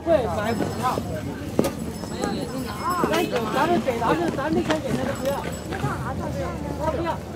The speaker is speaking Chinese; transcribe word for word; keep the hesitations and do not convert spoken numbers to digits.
对，买不着。咱咱们给咱们咱这钱给他的不要，不要。